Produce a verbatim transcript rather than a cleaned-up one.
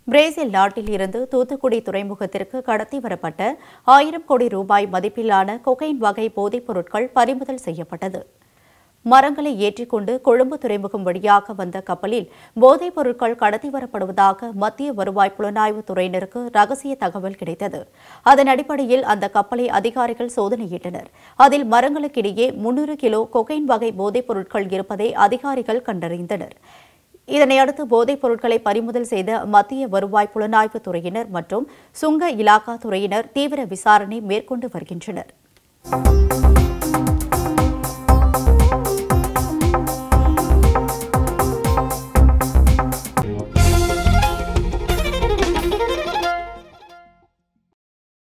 Brazil நாட்டில் இருந்து தூத்துக்குடி துறைமுகத்திற்கு கடத்தி வரப்பட்ட ஆயிரம் கோடி ரூபாய் மதிப்பிலான கொகைன் வகை போதைப் பொருட்கள் பறிமுதல் செய்யப்பட்டது. மரங்களை ஏற்றிக்கொண்டு கொழும்பு துறைமுகம் வழியாக வந்த கப்பலில் போதைப் பொருட்கள் கடத்தி வரப்படுவதாக மத்திய வருவாய் புலனாய்வு துறையினருக்கு ரகசிய தகவல் கிடைத்தது. அதன் அடிப்படையில் அந்த கப்பலை அதிகாரிகள் சோதனையிட்டனர். அதில் மரங்களுக்கிடையே முன்னூறு கிலோ கொகைன் வகை போதைப் பொருட்கள் இருப்பதை அதிகாரிகள் கண்டறிந்தனர். இதனையடுத்து போதைப் பொருட்களை பறிமுதல் செய்த மத்திய வருவாய் புலனாய்வு துறையினர் மற்றும் சுங்க இலாகா துறையினர் தீவிர விசாரணை மேற்கொண்டு வருகின்றனர்.